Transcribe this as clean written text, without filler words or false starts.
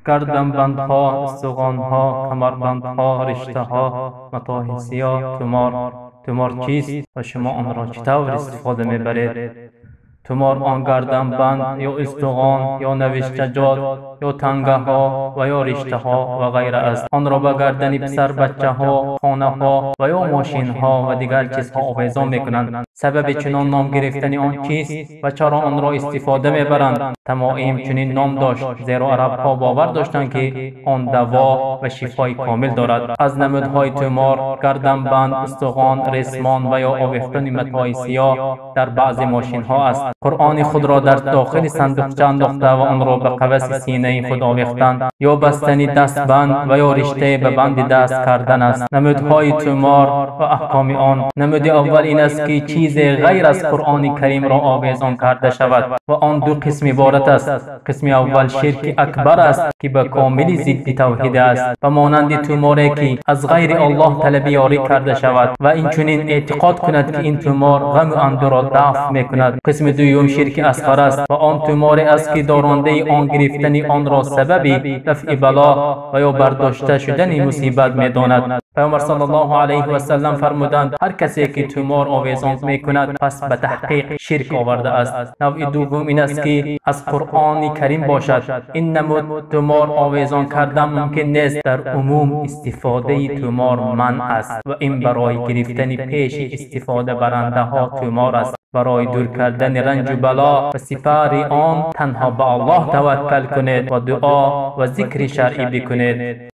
گردن بندها، استخوانها، کمربندها، رشتهها، متاع سیاه، تومار چیست و شما آن را چطور استفاده میبرید؟ تومار آن گردن بند یا استخوان یا نوشتجات یا تنگه ها و یا رشته ها و غیره است. آن را به گردن پسر بچه ها، خانه ها و یا ماشین ها و دیگر چیزها آویزان میکنند. سبب چنان نام گرفتن آن چیست و چرا آن را استفاده میبرند؟ تمائم چنین نام داشت زیرا عرب ها باور داشتند که آن دوا و شفای کامل دارد. از نمودهای تومار گردن بند، استخوان، ریسمان و یا آویختن متاع سیاه در بعض ماشین ها است. قرآن خود را در داخل صندوقچه انداخته و آن را به قفس سینه خود آویختند یا بستنی دستبند و یا رشته به بند دست کردن است. نمودهای تومار و احکام آن: نمود اول این است که چیز غیر از قرآن کریم را آویزان کرده شود و آن دو قسم عبارت است. قسم اول شرک اکبر است که به کاملی ضد توحید است و مانند توماری که از غیر الله طلب یاری کرده شود و این چنین اعتقاد کند که این تومار غم و اندو را دفع میکند. قسم دوم شرک اصغر است و آن توماری است که دارنده آن گرفتن آن را سبب دفع بلا و یا برداشته شدن مصیبت میداند. پیامبر صلی الله علیه و سلم فرمودند هر کسی که تومار آویزان میکند پس به تحقیق شرک آورده است. نوع دوم این است که از قرآن کریم باشد. این نمود تومار آویزان کردن ممکن نیست. در عموم استفاده تومار منع است و این برای گرفتن پیش استفاده برنده ها تومار است. برای دور کردن رنج و بلا و سپر آن تنها به الله توکل کنید و دعا و ذکر شرعی بکنید.